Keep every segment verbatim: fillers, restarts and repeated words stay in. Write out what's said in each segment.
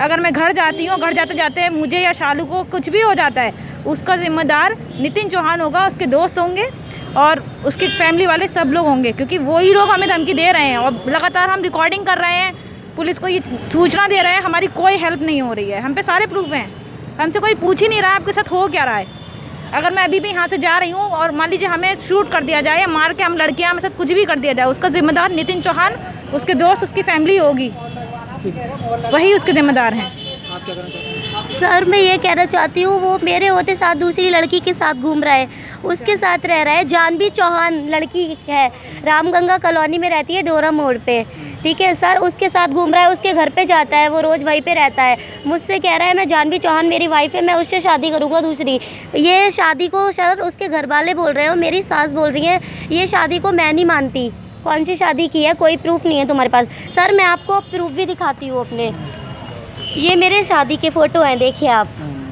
अगर मैं घर जाती हूँ, घर जाते जाते मुझे या शालू को कुछ भी हो जाता है, उसका जिम्मेदार नितिन चौहान होगा, उसके दोस्त होंगे और उसके फैमिली वाले सब लोग होंगे, क्योंकि वही लोग हमें धमकी दे रहे हैं और लगातार हम रिकॉर्डिंग कर रहे हैं, पुलिस को ये सूचना दे रहे हैं, हमारी कोई हेल्प नहीं हो रही है। हम पे सारे प्रूफ हैं, हमसे कोई पूछ ही नहीं रहा है आपके साथ हो क्या रहा है। अगर मैं अभी भी यहाँ से जा रही हूँ और मान लीजिए हमें शूट कर दिया जाए या मार के हम लड़के हमारे साथ कुछ भी कर दिया जाए, उसका जिम्मेदार नितिन चौहान, उसके दोस्त, उसकी फैमिली होगी, वही उसके जिम्मेदार हैं। सर मैं ये कहना चाहती हूँ, वो मेरे होते साथ दूसरी लड़की के साथ घूम रहा है, उसके साथ रह रहा है। जानवी चौहान लड़की है, रामगंगा कॉलोनी में रहती है, डोरा मोड़ पे, ठीक है सर। उसके साथ घूम रहा है, उसके घर पे जाता है, वो रोज़ वहीं पे रहता है। मुझसे कह रहा है मैं जानवी चौहान मेरी वाइफ है, मैं उससे शादी करूँगा दूसरी। ये शादी को सर उसके घर वाले बोल रहे हो, मेरी सास बोल रही है ये शादी को मैं नहीं मानती। कौन सी शादी की है, कोई प्रूफ नहीं है तुम्हारे पास। सर मैं आपको प्रूफ भी दिखाती हूँ अपने, ये मेरे शादी के फ़ोटो हैं, देखिए आप,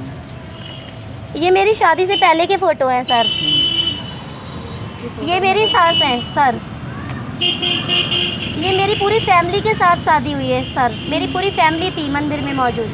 ये मेरी शादी से पहले के फ़ोटो हैं सर। ये मेरी सास हैं सर, ये मेरी पूरी फैमिली के साथ शादी हुई है सर, मेरी पूरी फैमिली थी मंदिर में मौजूद।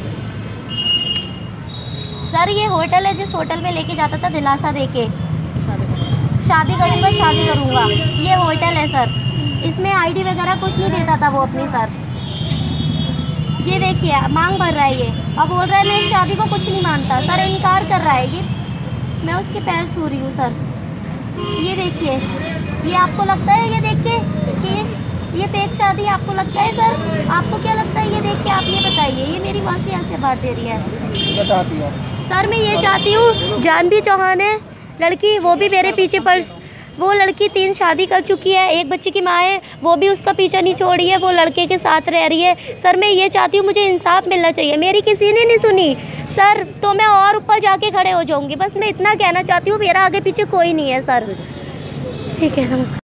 सर ये होटल है, जिस होटल में लेके जाता था दिलासा देके, शादी करूँगा शादी करूँगा, ये होटल है सर। इसमें आईडी वगैरह कुछ नहीं देता था वो अपनी सर। ये देखिए मांग भर रहा है ये, अब बोल रहा है मैं इस शादी को कुछ नहीं मानता सर, इनकार कर रहा है ये। मैं उसके पैर छू रही हूँ सर, ये देखिए, ये आपको लगता है ये देख के कि ये, ये फेक शादी आपको लगता है सर? आपको क्या लगता है ये देख के, आप ये बताइए। ये मेरी माँ से यहाँ से बात दे रही है सर। मैं ये चाहती हूँ, जानवी चौहान है लड़की, वो भी मेरे पीछे पड़, वो लड़की तीन शादी कर चुकी है, एक बच्चे की माँ है, वो भी उसका पीछा नहीं छोड़ रही है, वो लड़के के साथ रह रही है। सर मैं ये चाहती हूँ, मुझे इंसाफ मिलना चाहिए। मेरी किसी ने नहीं सुनी सर, तो मैं और ऊपर जाके खड़े हो जाऊँगी, बस मैं इतना कहना चाहती हूँ। मेरा आगे पीछे कोई नहीं है सर। ठीक है, नमस्कार।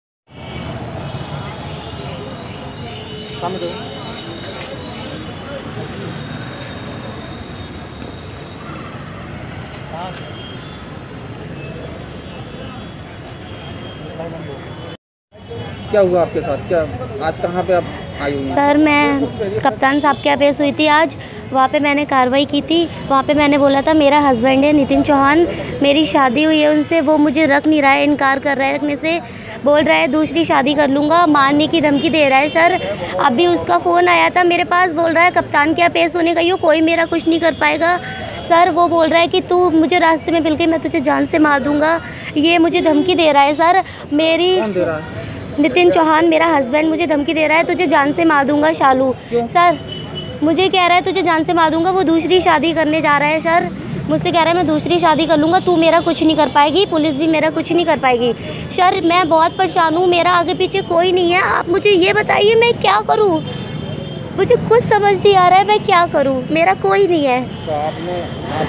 क्या हुआ आपके साथ, क्या आज कहाँ पे आप आई हुई? सर मैं कप्तान साहब के यहाँ पेश हुई थी आज, वहाँ पे मैंने कार्रवाई की थी। वहाँ पे मैंने बोला था मेरा हस्बैंड है नितिन चौहान, मेरी शादी हुई है उनसे, वो मुझे रख नहीं रहा है, इनकार कर रहा है रखने से, बोल रहा है दूसरी शादी कर लूँगा, मारने की धमकी दे रहा है सर। अभी उसका फ़ोन आया था मेरे पास, बोल रहा है कप्तान के यहाँ पेश होने गई हो, कोई मेरा कुछ नहीं कर पाएगा सर। वो बोल रहा है कि तू मुझे रास्ते में मिल गई, मैं तुझे जान से मार दूँगा, ये मुझे धमकी दे रहा है सर। मेरी नितिन चौहान मेरा हस्बैंड मुझे धमकी दे रहा है, तुझे जान से मार दूंगा शालू सर। मुझे कह रहा है तुझे जान से मार दूंगा, वो दूसरी शादी करने जा रहा है सर। मुझसे कह रहा है मैं दूसरी शादी कर लूँगा, तू मेरा कुछ नहीं कर पाएगी, पुलिस भी मेरा कुछ नहीं कर पाएगी सर। मैं बहुत परेशान हूँ, मेरा आगे पीछे कोई नहीं है। आप मुझे ये बताइए मैं क्या करूँ, मुझे कुछ समझ नहीं आ रहा है मैं क्या करूँ, मेरा कोई नहीं है। तो आपने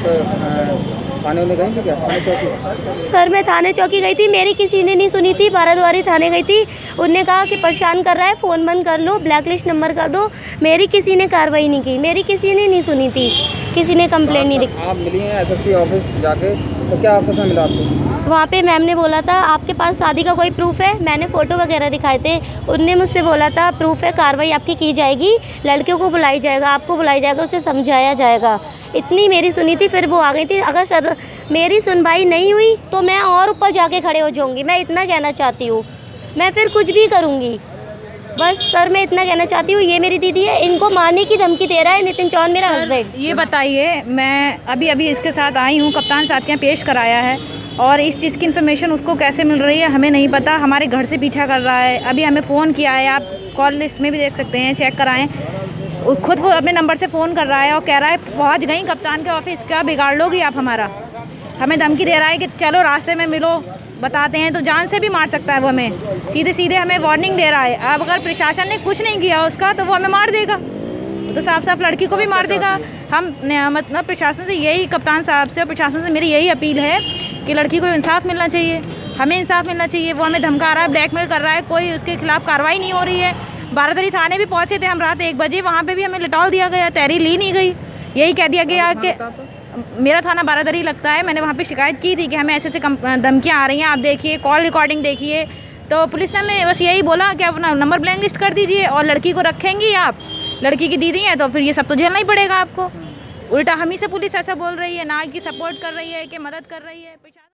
आप थाने में गई थी क्या? थाने चौकी? सर मैं थाने चौकी गई थी, मेरी किसी ने नहीं सुनी थी। बाराद्वारी थाने गई थी, उनने कहा कि परेशान कर रहा है, फ़ोन बंद कर लो, ब्लैक लिस्ट नंबर कर दो। मेरी किसी ने कार्रवाई नहीं की, मेरी किसी ने नहीं सुनी थी, किसी ने कंप्लेंट नहीं लिखी। आप मिली हैं एसएसपी ऑफिस जाके, तो क्या ऑफिसर मिला आपको? वहाँ पे मैम ने बोला था आपके पास शादी का कोई प्रूफ है? मैंने फ़ोटो वगैरह दिखाए थे, उनने मुझसे बोला था प्रूफ है, कार्रवाई आपकी की जाएगी, लड़कियों को बुलाई जाएगा, आपको बुलाई जाएगा, उसे समझाया जाएगा। इतनी मेरी सुनी थी, फिर वो आ गई थी। अगर सर मेरी सुनवाई नहीं हुई तो मैं और ऊपर जाके खड़े हो जाऊँगी, मैं इतना कहना चाहती हूँ। मैं फिर कुछ भी करूँगी, बस सर मैं इतना कहना चाहती हूँ। ये मेरी दीदी है, इनको मारने की धमकी दे रहा है नितिन चौहान मेरा हस्बैंड। ये बताइए, मैं अभी अभी इसके साथ आई हूँ, कप्तान साहब के यहाँ पेश कराया है, और इस चीज़ की इन्फॉर्मेशन उसको कैसे मिल रही है हमें नहीं पता। हमारे घर से पीछा कर रहा है, अभी हमें फ़ोन किया है, आप कॉल लिस्ट में भी देख सकते हैं, चेक कराएं। खुद वो अपने नंबर से फ़ोन कर रहा है और कह रहा है पहुँच गई कप्तान के ऑफिस, क्या बिगाड़ लोगी आप हमारा। हमें धमकी दे रहा है कि चलो रास्ते में मिलो, बताते हैं, तो जान से भी मार सकता है वो हमें, सीधे सीधे हमें वार्निंग दे रहा है। अब अगर प्रशासन ने कुछ नहीं किया उसका तो वो हमें मार देगा, तो साफ साफ लड़की को भी मार देगा। हम मतलब प्रशासन से यही, कप्तान साहब से और प्रशासन से मेरी यही अपील है कि लड़की को इंसाफ मिलना चाहिए, हमें इंसाफ मिलना चाहिए। वो हमें धमका रहा है, ब्लैकमेल कर रहा है, कोई उसके खिलाफ कार्रवाई नहीं हो रही है। बारादरी थाने भी पहुँचे थे हम रात एक बजे, वहाँ पे भी हमें लिटौल दिया गया, तहरीर ली नहीं गई, यही कह दिया गया कि मेरा थाना बारादरी लगता है। मैंने वहाँ पे शिकायत की थी कि हमें ऐसे ऐसे धमकियाँ आ रही हैं, आप देखिए, कॉल रिकॉर्डिंग देखिए। तो पुलिस ने हमें बस यही बोला कि आप अपना नंबर ब्लैक लिस्ट कर दीजिए और लड़की को रखेंगी आप लड़की की दीदी हैं तो फिर ये सब तो झेलना ही पड़ेगा आपको। उल्टा हम ही से पुलिस ऐसा बोल रही है, ना कि सपोर्ट कर रही है कि मदद कर रही है।